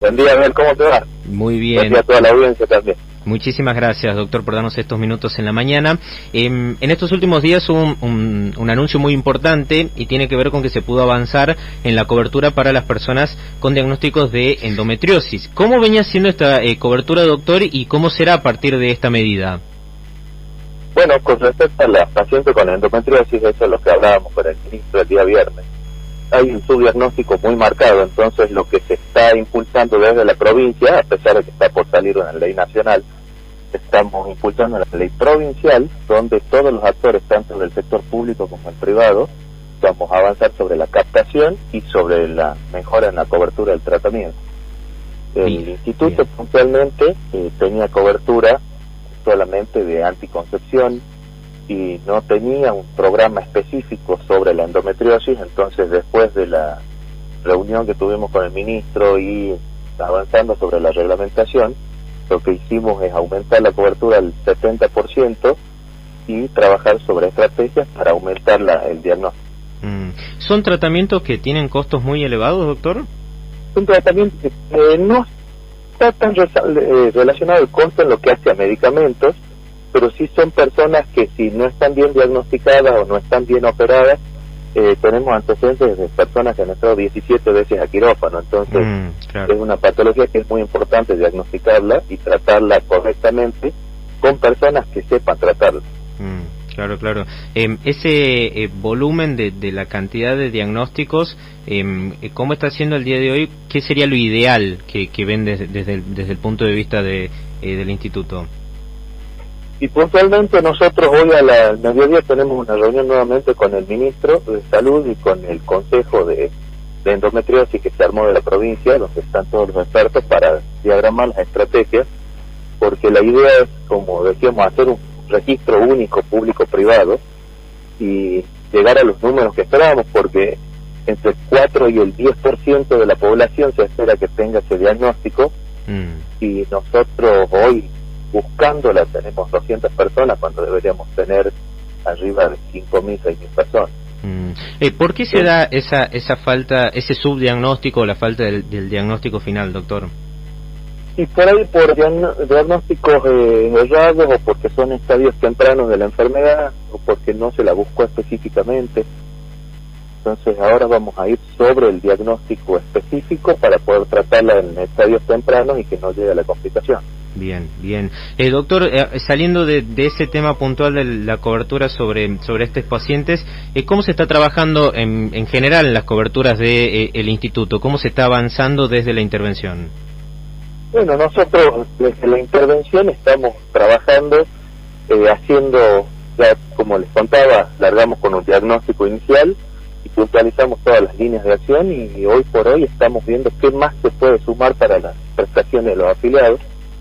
Buen día, Abel, ¿cómo te va? Muy bien. Buen día a toda la audiencia también. Muchísimas gracias, doctor, por darnos estos minutos en la mañana. En estos últimos días hubo un anuncio muy importante y tiene que ver con que se pudo avanzar en la cobertura para las personas con diagnósticos de endometriosis. ¿Cómo venía siendo esta cobertura, doctor, y cómo será a partir de esta medida? Bueno, con respecto a la paciente con endometriosis, eso es lo que hablábamos con el ministro el día viernes. Hay un subdiagnóstico muy marcado, entonces lo que se está impulsando desde la provincia, a pesar de que está por salir una ley nacional, estamos impulsando la ley provincial, donde todos los actores, tanto del sector público como el privado, vamos a avanzar sobre la captación y sobre la mejora en la cobertura del tratamiento. El instituto puntualmente tenía cobertura solamente de anticoncepción y no tenía un programa específico sobre la endometriosis. Entonces, después de la reunión que tuvimos con el ministro y avanzando sobre la reglamentación, lo que hicimos es aumentar la cobertura al 70% y trabajar sobre estrategias para aumentar el diagnóstico. ¿Son tratamientos que tienen costos muy elevados, doctor? Un tratamiento que no está tan relacionado el costo en lo que hace a medicamentos, pero sí son personas que si no están bien diagnosticadas o no están bien operadas, tenemos antecedentes de personas que han estado 17 veces a quirófano. Entonces claro, es una patología que es muy importante diagnosticarla y tratarla correctamente con personas que sepan tratarla. Claro, claro. Ese volumen de la cantidad de diagnósticos, ¿cómo está siendo el día de hoy? ¿Qué sería lo ideal que ven desde el punto de vista del instituto? Y puntualmente nosotros hoy al mediodía tenemos una reunión nuevamente con el ministro de Salud y con el Consejo de Endometriosis que se armó de la provincia, donde están todos los expertos para diagramar las estrategias, porque la idea es, como decíamos, hacer un registro único público-privado y llegar a los números que esperábamos, porque entre el 4 y el 10% de la población se espera que tenga ese diagnóstico, y nosotros hoy buscándola tenemos 200 personas cuando deberíamos tener arriba de 5.000, 6.000 personas. ¿Por qué se da esa falta, ese subdiagnóstico, la falta del diagnóstico final, doctor? Y por ahí por diagnósticos errados, o porque son estadios tempranos de la enfermedad, o porque no se la buscó específicamente. Entonces ahora vamos a ir sobre el diagnóstico específico para poder tratarla en estadios tempranos y que no llegue a la complicación. Bien, bien. Doctor, saliendo de ese tema puntual de la cobertura sobre estos pacientes, ¿cómo se está trabajando en general en las coberturas del instituto? ¿Cómo se está avanzando desde la intervención? Bueno, nosotros desde la intervención estamos trabajando, haciendo, ya como les contaba, largamos con un diagnóstico inicial y puntualizamos todas las líneas de acción, y hoy por hoy estamos viendo qué más se puede sumar para las prestaciones de los afiliados,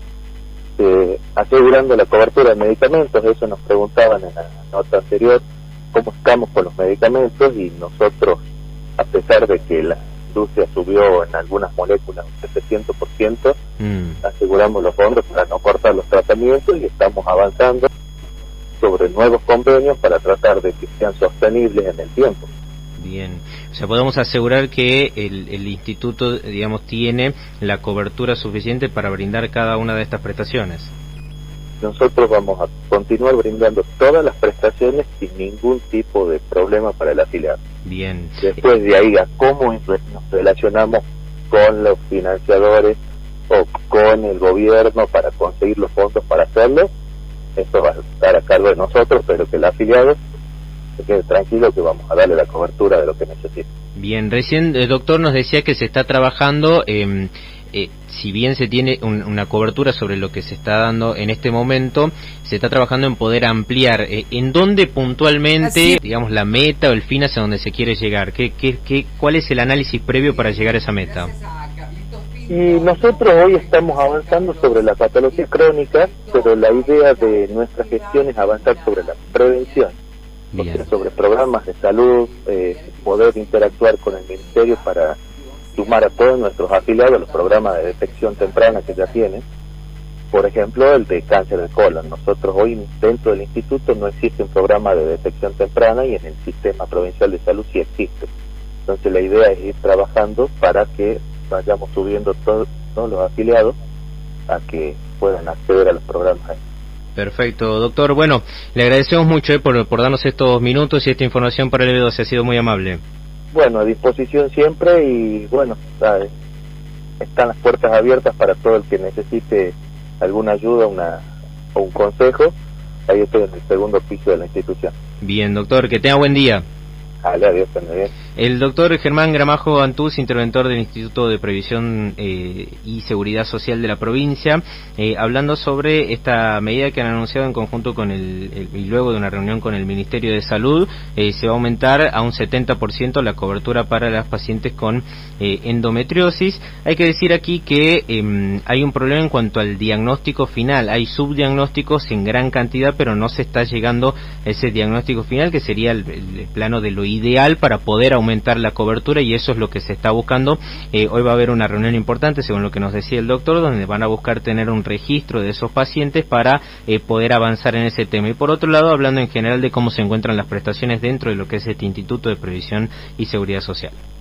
asegurando la cobertura de medicamentos. Eso nos preguntaban en la nota anterior, cómo estamos con los medicamentos, y nosotros, a pesar de que la industria subió en algunas moléculas un 700%, aseguramos los fondos para no cortar los tratamientos y estamos avanzando sobre nuevos convenios para tratar de que sean sostenibles en el tiempo. Bien, o sea, podemos asegurar que el instituto, digamos, tiene la cobertura suficiente para brindar cada una de estas prestaciones. Nosotros vamos a continuar brindando todas las prestaciones sin ningún tipo de problema para el afiliado. Bien. Después de ahí a cómo nos relacionamos con los financiadores o con el gobierno para conseguir los fondos para hacerlo, esto va a estar a cargo de nosotros, pero que el afiliado se quede tranquilo que vamos a darle la cobertura de lo que necesite. Bien, recién el doctor nos decía que se está trabajando, si bien se tiene una cobertura sobre lo que se está dando en este momento, se está trabajando en poder ampliar. ¿En dónde puntualmente, digamos, la meta o el fin hacia donde se quiere llegar? ¿Cuál es el análisis previo para llegar a esa meta? Y nosotros hoy estamos avanzando sobre la patología crónica, pero la idea de nuestra gestión es avanzar sobre la prevención. O sea, sobre programas de salud, poder interactuar con el ministerio para sumar a todos nuestros afiliados a los programas de detección temprana que ya tienen. Por ejemplo, el de cáncer de colon. Nosotros hoy dentro del instituto no existe un programa de detección temprana, y en el sistema provincial de salud sí existe. Entonces la idea es ir trabajando para que vayamos subiendo ¿no?, los afiliados, a que puedan acceder a los programas. Perfecto, doctor. Bueno, le agradecemos mucho por darnos estos minutos y esta información para el E12, ha sido muy amable. Bueno, a disposición siempre y bueno, están las puertas abiertas para todo el que necesite alguna ayuda o un consejo. Ahí estoy en el segundo piso de la institución. Bien, doctor, que tenga buen día. Adiós, bien. El doctor Germán Gramajo Antús, interventor del Instituto de Previsión y Seguridad Social de la provincia, hablando sobre esta medida que han anunciado en conjunto con y luego de una reunión con el Ministerio de Salud, se va a aumentar a un 70% la cobertura para las pacientes con endometriosis. Hay que decir aquí que hay un problema en cuanto al diagnóstico final, hay subdiagnósticos en gran cantidad, pero no se está llegando a ese diagnóstico final, que sería el plano de lo ideal para poder aumentar la cobertura, y eso es lo que se está buscando. Hoy va a haber una reunión importante, según lo que nos decía el doctor, donde van a buscar tener un registro de esos pacientes para poder avanzar en ese tema. Y por otro lado, hablando en general de cómo se encuentran las prestaciones dentro de lo que es este Instituto de Previsión y Seguridad Social.